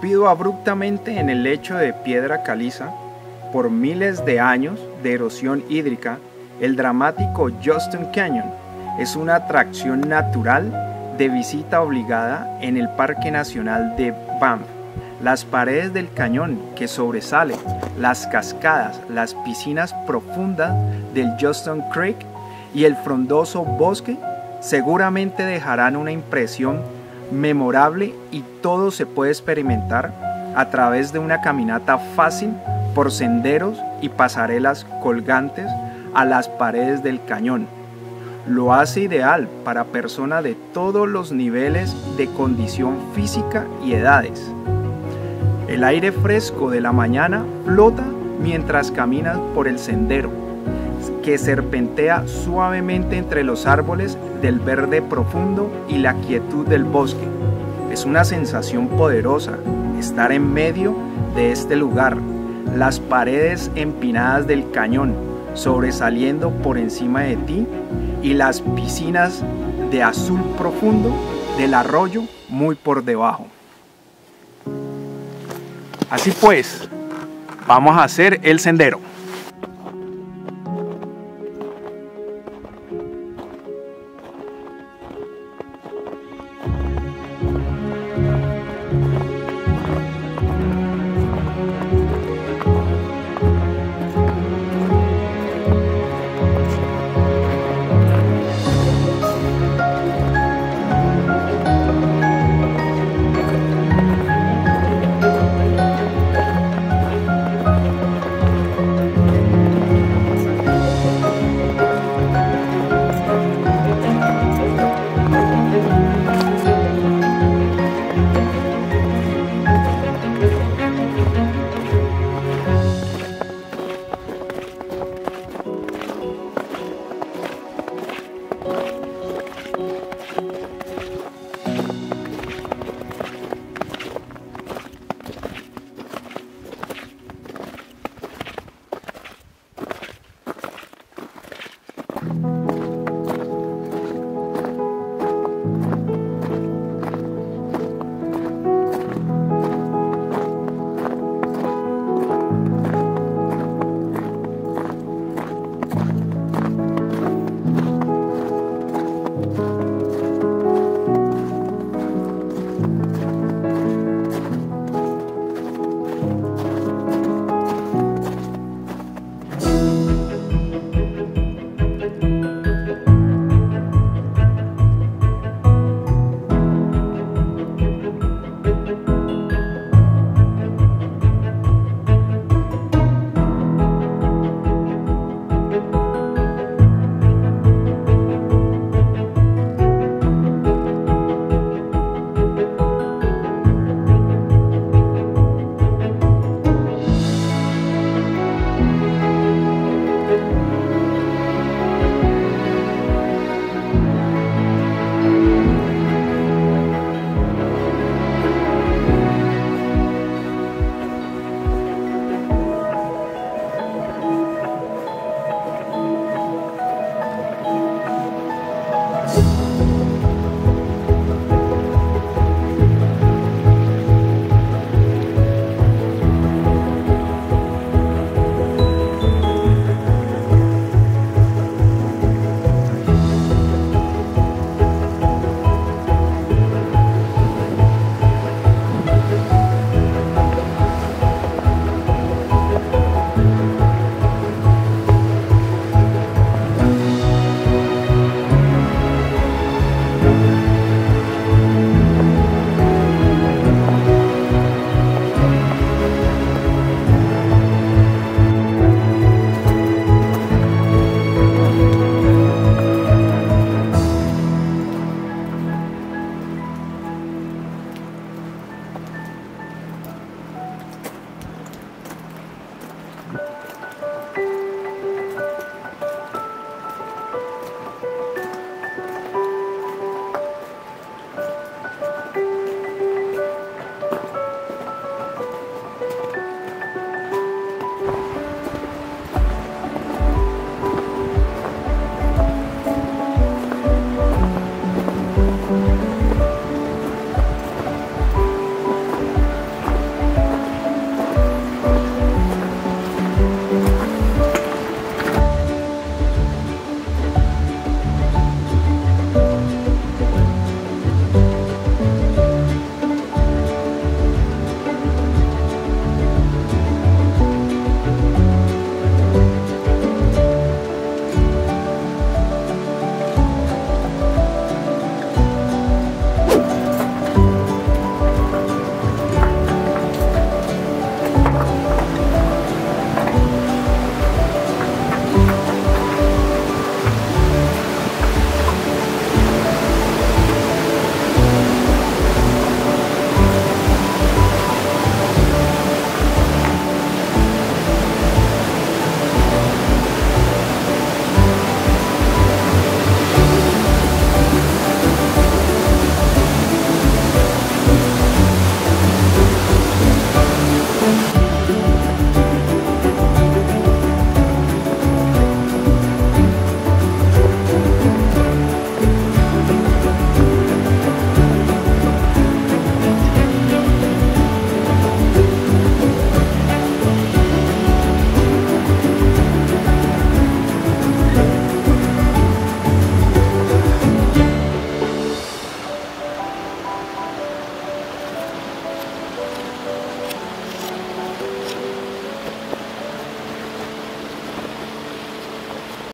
Esculpido abruptamente en el lecho de piedra caliza, por miles de años de erosión hídrica, el dramático Johnston Canyon es una atracción natural de visita obligada en el Parque Nacional de Banff. Las paredes del cañón que sobresalen, las cascadas, las piscinas profundas del Johnston Creek y el frondoso bosque seguramente dejarán una impresión memorable, y todo se puede experimentar a través de una caminata fácil por senderos y pasarelas colgantes a las paredes del cañón. Lo hace ideal para personas de todos los niveles de condición física y edades. El aire fresco de la mañana flota mientras caminas por el sendero, que serpentea suavemente entre los árboles del verde profundo y la quietud del bosque. Es una sensación poderosa estar en medio de este lugar, las paredes empinadas del cañón sobresaliendo por encima de ti y las piscinas de azul profundo del arroyo muy por debajo. Así pues, vamos a hacer el sendero.